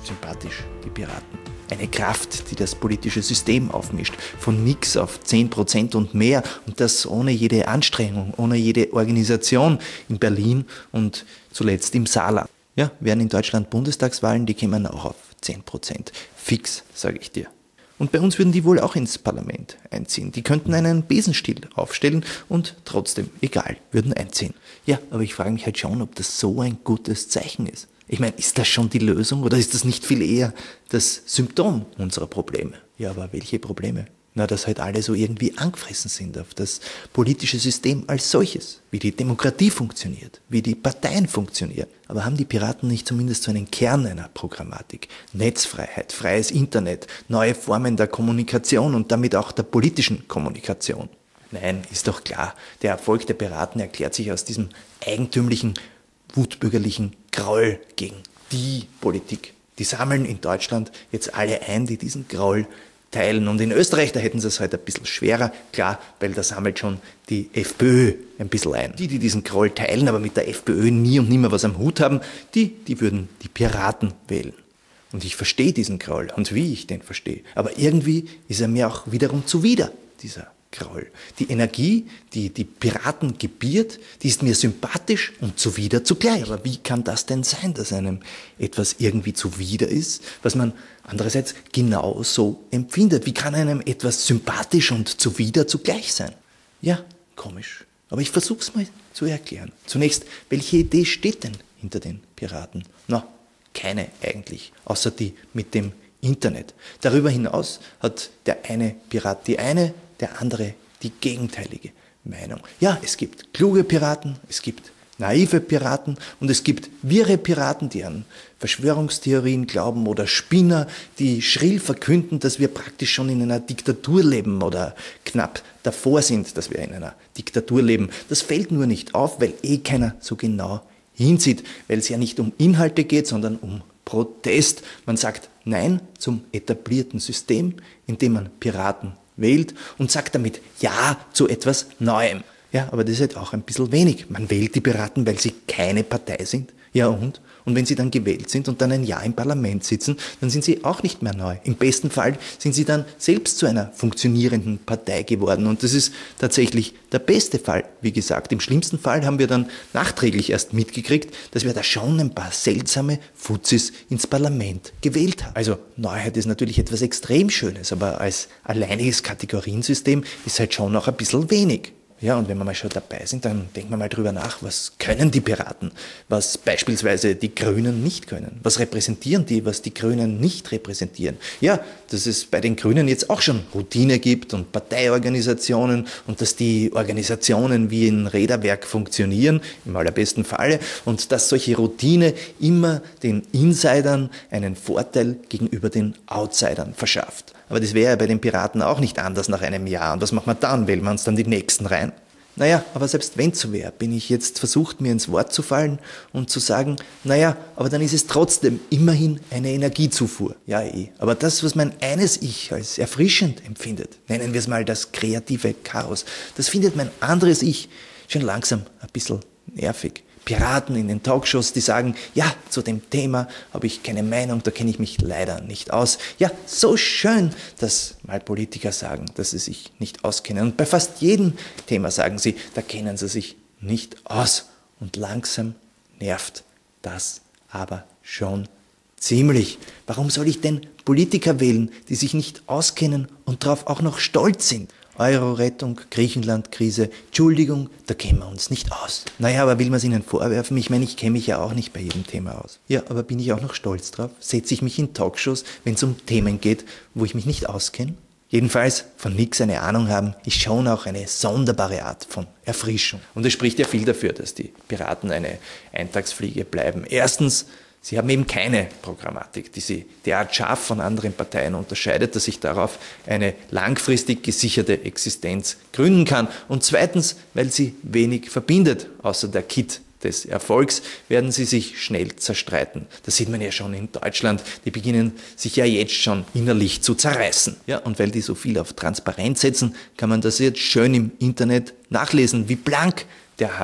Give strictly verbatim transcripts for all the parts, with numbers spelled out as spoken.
sympathisch, die Piraten. Eine Kraft, die das politische System aufmischt, von nix auf zehn Prozent und mehr und das ohne jede Anstrengung, ohne jede Organisation in Berlin und zuletzt im Saarland. Ja, wären in Deutschland Bundestagswahlen, die kämen auch auf zehn Prozent. Fix, sage ich dir. Und bei uns würden die wohl auch ins Parlament einziehen. Die könnten einen Besenstiel aufstellen und trotzdem, egal, würden einziehen. Ja, aber ich frage mich halt schon, ob das so ein gutes Zeichen ist. Ich meine, ist das schon die Lösung oder ist das nicht viel eher das Symptom unserer Probleme? Ja, aber welche Probleme? Na, dass halt alle so irgendwie angefressen sind auf das politische System als solches, wie die Demokratie funktioniert, wie die Parteien funktionieren. Aber haben die Piraten nicht zumindest so einen Kern einer Programmatik? Netzfreiheit, freies Internet, neue Formen der Kommunikation und damit auch der politischen Kommunikation. Nein, ist doch klar, der Erfolg der Piraten erklärt sich aus diesem eigentümlichen, wutbürgerlichen Groll gegen die Politik. Die sammeln in Deutschland jetzt alle ein, die diesen Groll teilen. Und in Österreich, da hätten sie es halt ein bisschen schwerer, klar, weil da sammelt schon die FPÖ ein bisschen ein. Die, die diesen Groll teilen, aber mit der FPÖ nie und nimmer was am Hut haben, die, die würden die Piraten wählen. Und ich verstehe diesen Groll und wie ich den verstehe. Aber irgendwie ist er mir auch wiederum zuwider, dieser Groll. Die Energie, die die Piraten gebiert, die ist mir sympathisch und zuwider zugleich. Aber wie kann das denn sein, dass einem etwas irgendwie zuwider ist, was man andererseits genau so empfindet? Wie kann einem etwas sympathisch und zuwider zugleich sein? Ja, komisch. Aber ich versuche es mal zu erklären. Zunächst, welche Idee steht denn hinter den Piraten? Na, keine eigentlich, außer die mit dem Internet. Darüber hinaus hat der eine Pirat die eine, der andere die gegenteilige Meinung. Ja, es gibt kluge Piraten, es gibt naive Piraten und es gibt wirre Piraten, die an Verschwörungstheorien glauben oder Spinner, die schrill verkünden, dass wir praktisch schon in einer Diktatur leben oder knapp davor sind, dass wir in einer Diktatur leben. Das fällt nur nicht auf, weil eh keiner so genau hinsieht, weil es ja nicht um Inhalte geht, sondern um Protest. Man sagt Nein zum etablierten System, in dem man Piraten wählt und sagt damit Ja zu etwas Neuem. Ja, aber das ist halt auch ein bisschen wenig. Man wählt die Piraten, weil sie keine Partei sind. Ja und? Und wenn sie dann gewählt sind und dann ein Jahr im Parlament sitzen, dann sind sie auch nicht mehr neu. Im besten Fall sind sie dann selbst zu einer funktionierenden Partei geworden. Und das ist tatsächlich der beste Fall, wie gesagt. Im schlimmsten Fall haben wir dann nachträglich erst mitgekriegt, dass wir da schon ein paar seltsame Fuzis ins Parlament gewählt haben. Also Neuheit ist natürlich etwas extrem Schönes, aber als alleiniges Kategoriensystem ist halt schon noch ein bisschen wenig. Ja, und wenn wir mal schon dabei sind, dann denken wir mal drüber nach, was können die Piraten, was beispielsweise die Grünen nicht können. Was repräsentieren die, was die Grünen nicht repräsentieren? Ja, dass es bei den Grünen jetzt auch schon Routine gibt und Parteiorganisationen und dass die Organisationen wie ein Räderwerk funktionieren, im allerbesten Falle, und dass solche Routine immer den Insidern einen Vorteil gegenüber den Outsidern verschafft. Aber das wäre ja bei den Piraten auch nicht anders nach einem Jahr. Und was machen wir dann? Wählen wir uns dann die Nächsten rein? Naja, aber selbst wenn es so wäre, bin ich jetzt versucht, mir ins Wort zu fallen und zu sagen, naja, aber dann ist es trotzdem immerhin eine Energiezufuhr. Ja, eh. Aber das, was mein eines Ich als erfrischend empfindet, nennen wir es mal das kreative Chaos, das findet mein anderes Ich schon langsam ein bisschen nervig. Piraten in den Talkshows, die sagen, ja, zu dem Thema habe ich keine Meinung, da kenne ich mich leider nicht aus. Ja, so schön, dass mal Politiker sagen, dass sie sich nicht auskennen. Und bei fast jedem Thema sagen sie, da kennen sie sich nicht aus. Und langsam nervt das aber schon ziemlich. Warum soll ich denn Politiker wählen, die sich nicht auskennen und darauf auch noch stolz sind? Euro-Rettung, Griechenland-Krise, Entschuldigung, da kennen wir uns nicht aus. Naja, aber will man es ihnen vorwerfen? Ich meine, ich kenne mich ja auch nicht bei jedem Thema aus. Ja, aber bin ich auch noch stolz drauf? Setze ich mich in Talkshows, wenn es um Themen geht, wo ich mich nicht auskenne? Jedenfalls von nichts eine Ahnung haben, ist schon auch eine sonderbare Art von Erfrischung. Und es spricht ja viel dafür, dass die Piraten eine Eintagsfliege bleiben. Erstens, sie haben eben keine Programmatik, die sie derart scharf von anderen Parteien unterscheidet, dass sich darauf eine langfristig gesicherte Existenz gründen kann. Und zweitens, weil sie wenig verbindet, außer der Kit des Erfolgs, werden sie sich schnell zerstreiten. Das sieht man ja schon in Deutschland. Die beginnen sich ja jetzt schon innerlich zu zerreißen. Ja, und weil die so viel auf Transparenz setzen, kann man das jetzt schön im Internet nachlesen, wie blank der Hass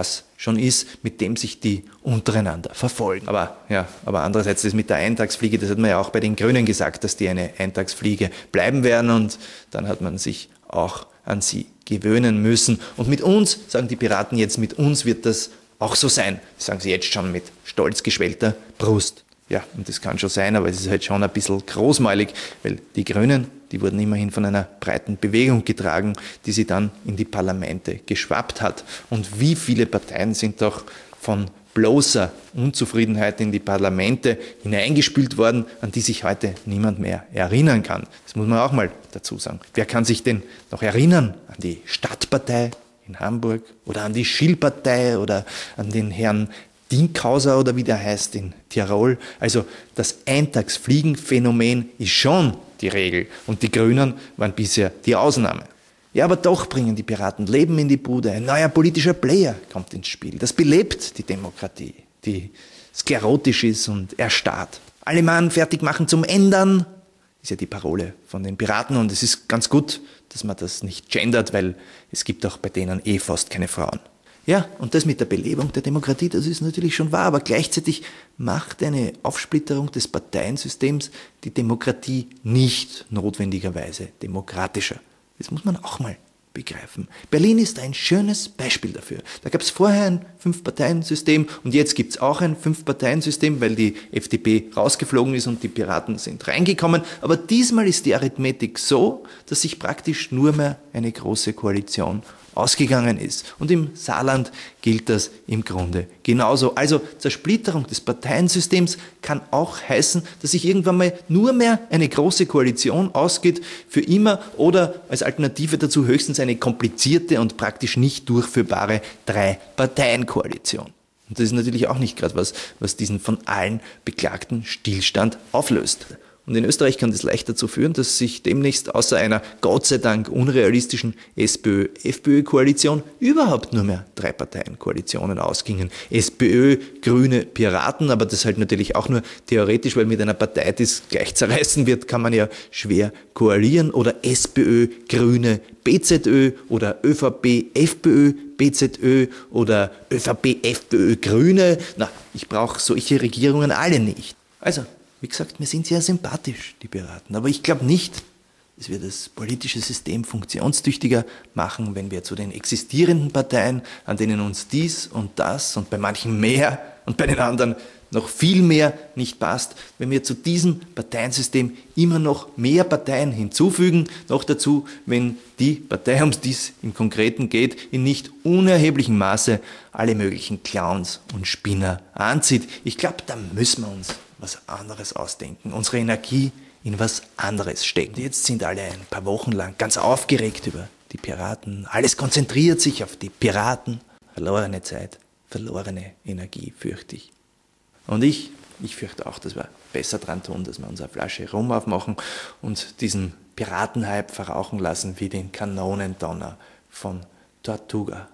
schon ist, mit dem sich die untereinander verfolgen. Aber, ja, aber andererseits, das mit der Eintagsfliege, das hat man ja auch bei den Grünen gesagt, dass die eine Eintagsfliege bleiben werden, und dann hat man sich auch an sie gewöhnen müssen. Und mit uns, sagen die Piraten jetzt, mit uns wird das auch so sein. Das sagen sie jetzt schon mit stolz geschwellter Brust. Ja, und das kann schon sein, aber es ist halt schon ein bisschen großmäulig, weil die Grünen, die wurden immerhin von einer breiten Bewegung getragen, die sie dann in die Parlamente geschwappt hat. Und wie viele Parteien sind doch von bloßer Unzufriedenheit in die Parlamente hineingespült worden, an die sich heute niemand mehr erinnern kann. Das muss man auch mal dazu sagen. Wer kann sich denn noch erinnern an die Stadtpartei in Hamburg oder an die Schill-Partei oder an den Herrn Dinkhauser oder wie der heißt in Tirol? Also das Eintagsfliegenphänomen ist schon die Regel und die Grünen waren bisher die Ausnahme. Ja, aber doch bringen die Piraten Leben in die Bude. Ein neuer politischer Player kommt ins Spiel. Das belebt die Demokratie, die sklerotisch ist und erstarrt. Alle Mann fertig machen zum Ändern, ist ja die Parole von den Piraten. Und es ist ganz gut, dass man das nicht gendert, weil es gibt auch bei denen eh fast keine Frauen. Ja, und das mit der Belebung der Demokratie, das ist natürlich schon wahr, aber gleichzeitig macht eine Aufsplitterung des Parteiensystems die Demokratie nicht notwendigerweise demokratischer. Das muss man auch mal begreifen. Berlin ist ein schönes Beispiel dafür. Da gab es vorher ein Fünf-Parteien-System und jetzt gibt es auch ein Fünf-Parteien-System, weil die F D P rausgeflogen ist und die Piraten sind reingekommen. Aber diesmal ist die Arithmetik so, dass sich praktisch nur mehr eine große Koalition ausgegangen ist. Und im Saarland gilt das im Grunde genauso. Also Zersplitterung des Parteiensystems kann auch heißen, dass sich irgendwann mal nur mehr eine große Koalition ausgeht für immer oder als Alternative dazu höchstens eine komplizierte und praktisch nicht durchführbare Drei-Parteien-Koalition. Und das ist natürlich auch nicht gerade was, was diesen von allen beklagten Stillstand auflöst. Und in Österreich kann das leicht dazu führen, dass sich demnächst außer einer Gott sei Dank unrealistischen SPÖ-F P Ö-Koalition überhaupt nur mehr drei Parteien-Koalitionen ausgingen. SPÖ, Grüne, Piraten, aber das halt natürlich auch nur theoretisch, weil mit einer Partei, die es gleich zerreißen wird, kann man ja schwer koalieren. Oder SPÖ, Grüne, B Z Ö oder ÖVP, FPÖ, B Z Ö oder ÖVP, FPÖ, Grüne. Na, ich brauche solche Regierungen alle nicht. Also, wie gesagt, mir sind sehr sympathisch, die Piraten. Aber ich glaube nicht, dass wir das politische System funktionstüchtiger machen, wenn wir zu den existierenden Parteien, an denen uns dies und das und bei manchen mehr und bei den anderen noch viel mehr nicht passt, wenn wir zu diesem Parteiensystem immer noch mehr Parteien hinzufügen, noch dazu, wenn die Partei, um die es im Konkreten geht, in nicht unerheblichem Maße alle möglichen Clowns und Spinner anzieht. Ich glaube, da müssen wir uns was anderes ausdenken, unsere Energie in was anderes stecken. Jetzt sind alle ein paar Wochen lang ganz aufgeregt über die Piraten. Alles konzentriert sich auf die Piraten. Verlorene Zeit, verlorene Energie, fürchte ich. Und ich, ich fürchte auch, dass wir besser dran tun, dass wir unsere Flasche Rum aufmachen und diesen Piratenhype verrauchen lassen wie den Kanonendonner von Tortuga.